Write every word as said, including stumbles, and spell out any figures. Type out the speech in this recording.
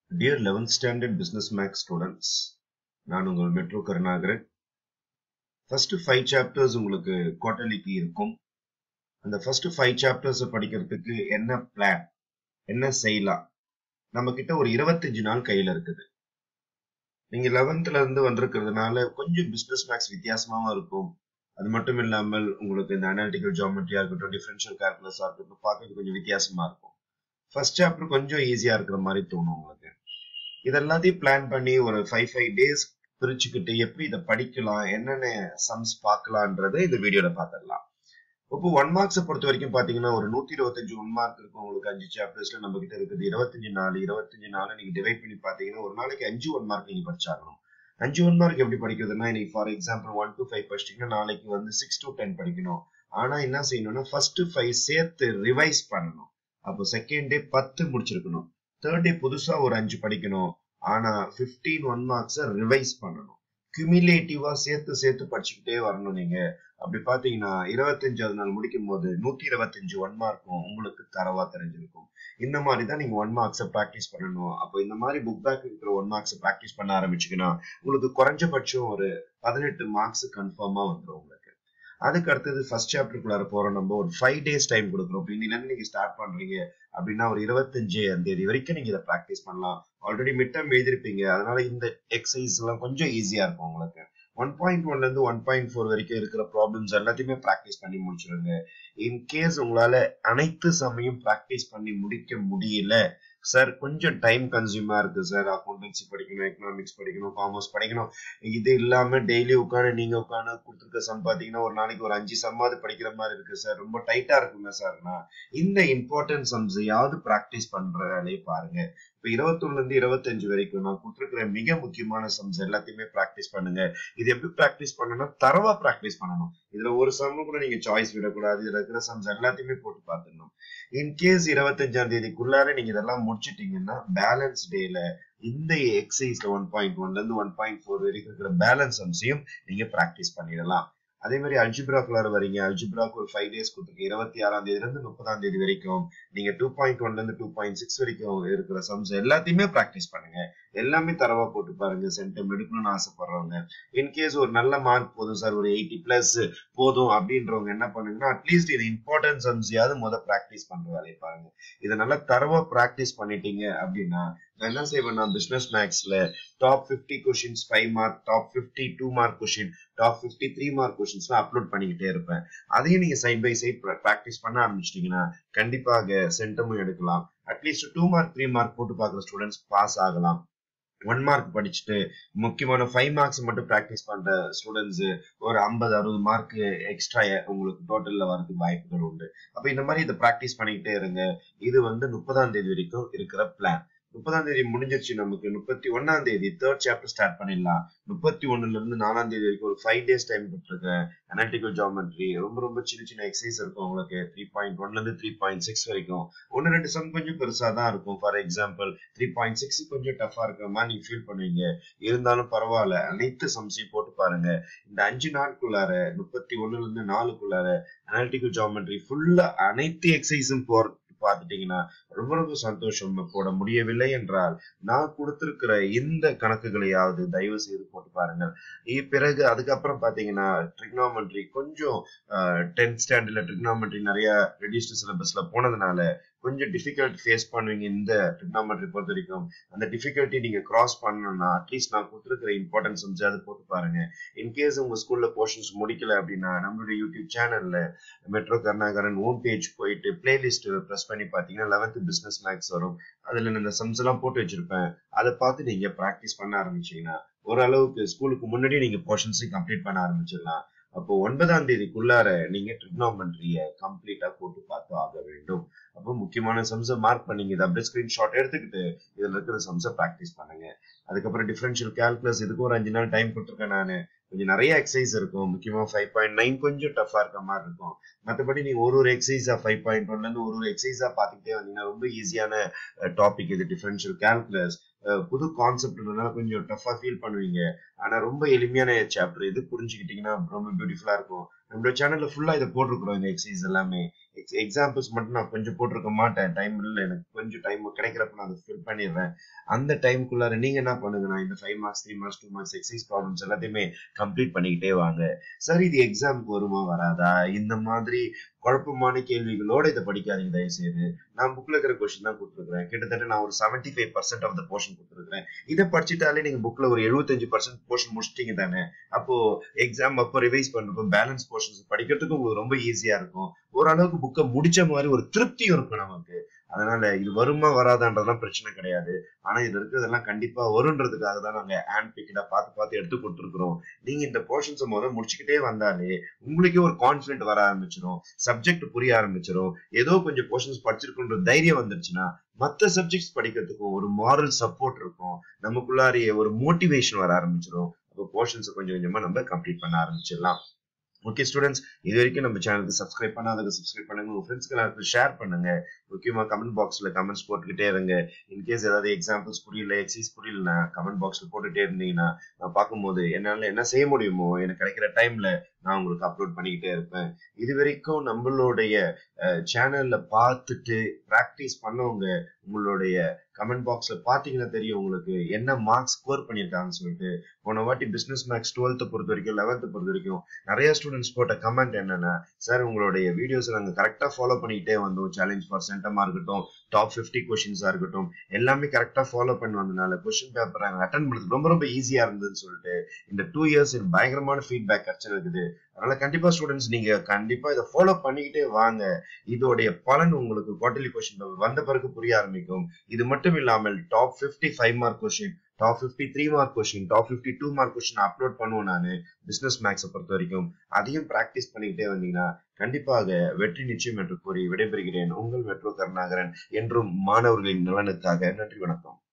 Dear eleventh standard business max students, நான் உங்கள் metro Karunakaran. First five chapters உங்களுக்கு quarterlyக்கு இருக்கும். அந்த first five chapters படிக்கிறதுக்கு என்ன பிளான், என்ன செய்யலாம்? நம்ம கிட்ட ஒரு இருபத்தஞ்சு நாள் கையில இருக்குது. நீங்க eleventhல இருந்து வந்திருக்கிறதுனால கொஞ்சம் business max வித்தியாசமாவும் இருக்கும். அது மட்டும் இல்லாமல் உங்களுக்கு இந்த analytical geometry இருக்கட்டும், differential calculus இருக்கட்டும் பார்க்கிறது கொஞ்சம் வித்தியாசமா இருக்கும். First chapter கொஞ்சம் ஈஸியா இருக்கிற மாதிரி தோணும் உங்களுக்கு. இதெல்லாத்தையும் பிளான் பண்ணி ஒரு ஃபைவ் ஃபைவ் டேஸ் பிரிச்சுக்கிட்டு எப்படி இதை படிக்கலாம், என்னென்ன சம்ஸ் பார்க்கலான்றதை இந்த வீடியோல பார்த்துடலாம். இப்போ ஒன் மார்க்ஸை பொறுத்த வரைக்கும் பாத்தீங்கன்னா ஒரு நூத்தி இருபத்தஞ்சு ஒன் மார்க் இருக்கும் உங்களுக்கு. அஞ்சு சாப்டர்ஸ்ல நம்ம கிட்ட இருக்குது இருபத்தஞ்சு நாள் இருபத்தஞ்சு நாள் நீங்க டிவைட் பண்ணி பாத்தீங்கன்னா ஒரு நாளைக்கு அஞ்சு ஒன் மார்க் நீங்க படிச்சாகணும். அஞ்சு ஒன் மார்க் எப்படி படிக்கிறதுனா, இன்னைக்கு for example one to five படிச்சிட்டீங்கன்னா நாளைக்கு வந்து சிக்ஸ் டு டென் படிக்கணும். ஆனா என்ன செய்யணும்னா ஃபர்ஸ்ட் ஃபைவ் சேர்த்து ரிவைஸ் பண்ணணும். அப்போ செகண்ட் டே பத்து முடிச்சிருக்கணும். தேர்ட் டே புதுசா ஒரு அஞ்சு படிக்கணும். ஆனா பிப்டீன் ஒன் மார்க்ஸை ரிவைஸ் பண்ணணும். கியூமுலேட்டிவா சேர்த்து சேர்த்து படிச்சுக்கிட்டே வரணும். நீங்க அப்படி பாத்தீங்கன்னா இருபத்தஞ்சாவது நாள் முடிக்கும் போது நூத்தி இருபத்தஞ்சு ஒன் மார்க்கும் உங்களுக்கு தரவா தெரிஞ்சிருக்கும். இந்த மாதிரி தான் நீங்க ஒன் மார்க்ஸை பிராக்டிஸ் பண்ணணும். அப்போ இந்த மாதிரி புக் பேக் இருக்கிற ஒன் மார்க்ஸை பிராக்டிஸ் பண்ண ஆரம்பிச்சுங்கன்னா உங்களுக்கு குறைஞ்சபட்சம் ஒரு பதினெட்டு மார்க்ஸ் கன்ஃபார்மா வந்துடும் உங்களுக்கு. அதுக்கு அடுத்தது ஃபர்ஸ்ட் சாப்டருக்குள்ளார போறோம். நம்ம ஒரு ஃபைவ் டேஸ் டைம் கொடுக்குறோம். இன்னில இருந்து நீங்க ஸ்டார்ட் பண்றீங்க அப்படின்னா ஒரு இருபத்தஞ்சு தேதி வரைக்கும் நீங்க இதை பிராக்டிஸ் பண்ணலாம். ஆல்ரெடி மிட் டர்ம் எழுதிருப்பீங்க, அதனால இந்த எக்ஸசைஸ் எல்லாம் கொஞ்சம் ஈஸியா இருக்கும் உங்களுக்கு. ஒன் பாயிண்ட் ஒன்ல இருந்து ஒன் பாயிண்ட் ஃபோர் வரைக்கும் இருக்கிற ப்ராப்ளம்ஸ் எல்லாத்தையுமே பிராக்டிஸ் பண்ணி முடிச்சிருங்க. இன்கேஸ் உங்களால அனைத்து சமயம் பிராக்டிஸ் பண்ணி முடிக்க முடியல, சார் கொஞ்சம் டைம் கன்சியூமா இருக்கு சார், அக்கௌண்டன்சி படிக்கணும், எக்கனாமிக்ஸ் படிக்கணும், காமர்ஸ் படிக்கணும், இது இல்லாம டெய்லி உட்காந்து நீங்க உட்காந்து கொடுத்துருக்க சம் பாத்தீங்கன்னா ஒரு நாளைக்கு ஒரு அஞ்சு சம்மாவது படிக்கிற மாதிரி இருக்கு சார், ரொம்ப டைட்டா இருக்குங்க சார்னா இந்த இம்பார்ட்டன்ட் சம்ஸையாவது பிராக்டிஸ் பண்ற வேலையை பாருங்க. இப்ப இருபத்தொன்னுல இருந்து இருபத்தஞ்சு வரைக்கும் நான் கொடுத்துருக்கிற மிக முக்கியமான சம்ஸ் எல்லாத்தையுமே பிராக்டிஸ் பண்ணுங்க. இது எப்படி பிராக்டிஸ் பண்ணணும், தரவா பிராக்டிஸ் பண்ணணும். இதுல ஒரு சம் கூட நீங்க சாய்ஸ் விடக்கூடாது. இதுல இருக்கிற சம்ஸ் எல்லாத்தையுமே போட்டு பார்த்துடணும். இன்கேஸ் இருபத்தஞ்சாம் தேதிக்குள்ளார நீங்க இதெல்லாம் முடிச்சிட்டீங்கன்னா பேலன்ஸ் டேல இந்த எக்ஸசைஸ்ல ஒன் பாயிண்ட் ஒன்ல இருந்து ஒன் பாயிண்ட் ஃபோர் வரைக்கும் இருக்கிற பேலன்ஸ் சம்ஸையும் நீங்க பிராக்டிஸ் பண்ணிடலாம். அதே மாதிரி அல்ஜிப்ராக்குள்ளார வரீங்க, அல்ஜிப்ராக்கு ஒரு ஃபைவ் டேஸ் கொடுத்துருக்கு. இருபத்தி ஆறாம் தேதியில இருந்து முப்பதாம் தேதி வரைக்கும் நீங்க டூ பாயிண்ட் ஒன்ல இருந்து டூ பாயிண்ட் சிக்ஸ் வரைக்கும் இருக்கிற சம்ஸ் எல்லாத்தையுமே பிராக்டிஸ் பண்ணுங்க. எல்லாமே தரவா போட்டு பாருங்க. சென்டம் எடுக்கணும்னு ஆசைப்படுறவங்க, இன்கேஸ் ஒரு நல்ல மார்க் போதும் சார், ஒரு எயிட்டி பிளஸ் போதும் அப்படின்றவங்க என்ன பண்ணுங்கன்னா அட்லீஸ்ட் இது இம்பார்ட்டன்ட் சம்ஸையாவது முதல் பிராக்டிஸ் பண்ற வேலையை பாருங்க. இதை நல்லா தரவா பிராக்டிஸ் பண்ணிட்டீங்க அப்படின்னா நான் என்ன செய்வேன்னா பிசினஸ் மேக்ஸ்ல top fifty questions five mark, top fifty two mark question, top fifty three mark questions upload பண்ணிக்கிட்டே இருப்பேன். அதையும் நீங்க சைட் பை சைட் பிராக்டிஸ் பண்ண ஆரம்பிச்சிட்டீங்கன்னா கண்டிப்பாக சென்டமும் எடுக்கலாம். At least two mark three mark போட்டு பாக்குற ஸ்டூடெண்ட்ஸ் பாஸ் ஆகலாம். ஒன் மார்க் படிச்சுட்டு முக்கியமான ஃபைவ் மார்க்ஸ் மட்டும் பிராக்டிஸ் பண்ற ஸ்டூடெண்ட்ஸ் ஒரு ஐம்பது அறுபது மார்க் எக்ஸ்ட்ரா உங்களுக்கு டோட்டல்ல வரதுக்கு வாய்ப்புகள் உண்டு. அப்ப இந்த மாதிரி இதை பிராக்டிஸ் பண்ணிக்கிட்டே இருங்க. இது வந்து முப்பதாம் தேதி வரைக்கும் இருக்கிற பிளான். முப்பதாம் தேதி முடிஞ்சிருச்சு, நமக்கு முப்பத்தி ஒன்னாம் தேதி தேர்ட் சாப்டர் ஸ்டார்ட் பண்ணிடலாம். முப்பத்தி ஒண்ணுல இருந்து நாலாம் தேதி வரைக்கும் ஒரு ஃபைவ் டேஸ் டைம் கொடுத்துருக்கேன். அனாலிட்டிக்கல் ஜியோமெட்ரி ரொம்ப ரொம்ப சின்ன சின்ன எக்ஸசைஸ் இருக்கும் உங்களுக்கு. த்ரீ பாயிண்ட் ஒன்ல இருந்து த்ரீ பாயிண்ட் சிக்ஸ் வரைக்கும் ஒன்னு ரெண்டு சம் கொஞ்சம் பெருசா தான் இருக்கும். For example three point six கொஞ்சம் டஃபா இருக்கிற மாதிரி நீங்க ஃபீல் பண்ணுவீங்க. இருந்தாலும் பரவாயில்ல, அனைத்து சம்ஸையும் போட்டு பாருங்க. இந்த அஞ்சு நாட்குள்ளார முப்பத்தி ஒண்ணுல இருந்து நாலுக்குள்ளார அனாலிட்டிக்கல் ஜியோமெட்ரி ஃபுல்லா அனைத்து எக்ஸசைஸும் போற பார்த்துட்டீங்கன்னா ரொம்ப ரொம்ப சந்தோஷம். போட முடியவில்லை என்றால் நான் கொடுத்திருக்கிற இந்த கணக்குகளையாவது தயவு செய்து போட்டு பாருங்க. பிறகு அதுக்கப்புறம் பாத்தீங்கன்னா ட்ரிக்னாமெட்ரி கொஞ்சம் டென்த் ஸ்டாண்டர்ட்ல ட்ரிக்னாமெட்ரி நிறைய ரெடியூஸ்டு சிலபஸ்ல போனதுனால கொஞ்சம் டிஃபிகல்ட் ஃபேஸ் பண்ணுவீங்க. இந்த ட்ரிக்னாமெட்ரி பொறுத்த வரைக்கும் அந்த டிஃபிகல்ட்டி நீங்க கிராஸ் பண்ணணும்னா அட்லீஸ்ட் நான் கொடுத்துருக்கிற இம்பார்ட்டன்ஸ் சம்ஸ் அதை போட்டு பாருங்க. இன்கேஸ் உங்க ஸ்கூல்ல போர்ஷன்ஸ் முடிக்கல அப்படின்னா நம்மளுடைய யூடியூப் சேனல்ல மெட்ரோ கருணாகரன் ஹோம் பேஜ் போயிட்டு பிளேலிஸ்ட் பிரஸ் பண்ணி பாத்தீங்கன்னா லெவன்த் பிசினஸ் மேக்ஸ் வரும். அதுல இந்த சம்ஸ் எல்லாம் போட்டு வச்சிருப்பேன். அதை பார்த்து நீங்க பிராக்டிஸ் பண்ண ஆரம்பிச்சீங்கன்னா ஓரளவுக்கு ஸ்கூலுக்கு முன்னாடி நீங்க போர்ஷன்ஸையும் கம்ப்ளீட் பண்ண ஆரம்பிச்சிடலாம். அப்போ ஒன்பதாம் தேதிக்குள்ளார நீங்க ட்ரிக்னாமெட்ரிய கம்ப்ளீட்டா போட்டு பார்த்து ஆக வேண்டும். அப்போ முக்கியமான சம்ஸை மார்க் பண்ணீங்க. இதை அப்படியே ஸ்கிரீன்ஷாட் எடுத்துக்கிட்டு இதுல இருக்கிற சம்ஸை பிராக்டிஸ் பண்ணுங்க. அதுக்கப்புறம் டிஃபரன்ஷியல் கால்குலஸ் இதுக்கு ஒரு அஞ்சு நாள் டைம் கொடுத்துருக்கேன் நானு. கொஞ்சம் நிறைய எக்ஸசைஸ் இருக்கும். முக்கியமா ஃபைவ் பாயிண்ட் நைன் கொஞ்சம் டஃபா இருக்க மாதிரி இருக்கும். மற்றபடி நீங்க ஒரு ஒரு எக்ஸசைஸா ஃபைவ் பாயிண்ட் ஒன்ல இருந்து ஒரு ஒரு எக்ஸசைஸா பாத்துக்கிட்டே வந்தீங்கன்னா ரொம்ப ஈஸியான டாபிக் இது டிஃபரன்ஷியல் கால்குலஸ். புது கான்செப்ட்னால கொஞ்சம் டஃபா ஃபீல் பண்ணுவீங்க. ஆனா ரொம்ப எளிமையான சாப்டர் இது. புரிஞ்சுக்கிட்டீங்கன்னா ரொம்ப பியூட்டிஃபுல்லா இருக்கும். நம்மளோட சேனல்ல ஃபுல்லா இதை போட்டிருக்கிறோம். இந்த எக்ஸசைஸ் எல்லாமே எக்ஸாம்பிள்ஸ் மட்டும் நான் கொஞ்சம் போட்டிருக்க மாட்டேன், டைம் இல்லை எனக்கு, கொஞ்சம் டைம் கிடைக்கிறப்ப நான் அதை ஃபில் பண்ணிடுறேன். அந்த டைமுக்குள்ளார நீங்க என்ன பண்ணுங்கன்னா இந்த five marks three marks two marks exercise problems எல்லாத்தையுமே கம்ப்ளீட் பண்ணிக்கிட்டே வாங்க. சார் இது எக்ஸாமுக்கு வருமா வராதா, இந்த மாதிரி குழப்பமான கேள்விகளோட இதை படிக்காதீங்க தயவு செய்து. நான் புக்ல இருக்கிற கொஸ்டின் தான் கொடுத்துருக்கேன். கிட்டத்தட்ட நான் ஒரு seventy five percent of the portion கொடுத்துருக்கேன். இதை படிச்சுட்டாலே நீங்க புக்ல ஒரு எழுபத்தஞ்சு பர்சன்ட் போர்ஷன் முடிச்சிட்டீங்க தானே. அப்போ எக்ஸாம் அப்போ ரிவைஸ் பண்றப்போ பேலன்ஸ் போர்ஷன்ஸ் படிக்கிறதுக்கு உங்களுக்கு ரொம்ப ஈஸியா இருக்கும். ஓரளவுக்கு புக்கை முடிச்ச மாதிரி ஒரு திருப்தியும் இருக்கும் நமக்கு. அதனால இது வருமா வராதான்றதுலாம் பிரச்சனை கிடையாது. ஆனா இது இருக்கிறதெல்லாம் கண்டிப்பா வரும்ன்றதுக்காக தான் நாங்க ஹேண்ட் பிக்கெட்டா பார்த்து பார்த்து எடுத்து கொடுத்துருக்கிறோம். நீங்க இந்த போர்ஷன்ஸை முதல்ல முடிச்சுக்கிட்டே வந்தாலே உங்களுக்கே ஒரு கான்பிடென்ட் வர ஆரம்பிச்சிடும், சப்ஜெக்ட் புரிய ஆரம்பிச்சிடும். ஏதோ கொஞ்சம் போர்ஷன்ஸ் படிச்சிருக்குன்ற தைரியம் வந்துருச்சுன்னா மற்ற சப்ஜெக்ட்ஸ் படிக்கிறதுக்கும் ஒரு மாரல் சப்போர்ட் இருக்கும், நமக்குள்ளாரியே ஒரு மோட்டிவேஷன் வர ஆரம்பிச்சிடும். அப்போ போர்ஷன்ஸை கொஞ்சம் கொஞ்சமா நம்ம கம்ப்ளீட் பண்ண ஆரம்பிச்சிடலாம். ஓகே ஸ்டூடெண்ட்ஸ், இது வரைக்கும் நம்ம சேனலுக்கு சப்ஸ்கிரைப் பண்ணாதவங்க சப்ஸ்கிரைப் பண்ணுங்க, உங்க ஃப்ரெண்ட்ஸ்க்கு எல்லாருக்கும் ஷேர் பண்ணுங்க. முக்கியமா கமெண்ட் பாக்ஸ்ல கமெண்ட்ஸ் போட்டுக்கிட்டே இருங்க. இன்கேஸ் ஏதாவது எக்ஸாம்பிள்ஸ் புரியல, எக்ஸசைஸ் புரியலன்னா கமெண்ட் பாக்ஸ்ல போட்டுட்டே இருந்தீங்கன்னா நான் பார்க்கும்போது என்னால என்ன செய்ய முடியுமோ எனக்கு கிடைக்கிற டைம்ல நான் உங்களுக்கு அப்லோட் பண்ணிக்கிட்டே இருப்பேன். இது வரைக்கும் நம்மளுடைய சேனல்ல பார்த்துட்டு பிராக்டிஸ் பண்ணவங்க உங்களுடைய கமெண்ட் பாக்ஸ்ல பாத்தீங்கன்னா தெரியும் உங்களுக்கு என்ன மார்க்ஸ் ஸ்கோர் பண்ணிருக்காங்கன்னு சொல்லிட்டு. போன வாட்டி பிசினஸ் மேக்ஸ் டுவெல்த் பொறுத்த வரைக்கும் லெவன்த் பொறுத்த வரைக்கும் நிறைய ஸ்டூடெண்ட்ஸ் போட்ட கமெண்ட் என்னன்னா, சார் உங்களுடைய வீடியோஸ் நாங்க கரெக்டா ஃபாலோ பண்ணிக்கிட்டே வந்தோம், சேலஞ்ச் ஃபார் சென்டமா இருக்கட்டும், டாப் பிப்டி கொஸ்டின்ஸா இருக்கட்டும், எல்லாமே கரெக்டா ஃபாலோ பண்ணி வந்ததுனால கொஸ்டின் பேப்பர் நாங்க அட்டன் பண்ணுறது ரொம்ப ரொம்ப ஈஸியா இருந்ததுன்னு சொல்லிட்டு இந்த டூ இயர்ஸ் பயங்கரமான ஃபீட்பேக் கிடைச்சிருக்குது. அதனால கண்டிப்பா ஸ்டூடெண்ட்ஸ் நீங்க கண்டிப்பா இதை ஃபாலோ பண்ணிக்கிட்டே வாங்க. இதோடைய பலன் உங்களுக்கு குவார்டர்லி கொஸ்டின் பேப்பர் வந்த பிறகு புரிய ஆரம்பிக்கும். இது மட்டும் இல்லாமல் top fifty five mark question, top fifty three mark question, top fifty two mark question upload பண்ணுவோம் நானு பிசினஸ் மேக்ஸை பொறுத்த வரைக்கும். அதையும் பிராக்டிஸ் பண்ணிக்கிட்டே வந்தீங்கன்னா கண்டிப்பாக வெற்றி நிச்சயம் என்று கூறி விடைபெறுகிறேன். உங்கள் மெட்ரோ கருணாகரன், என்றும் மாணவர்களின் நலனுக்காக. நன்றி, வணக்கம்.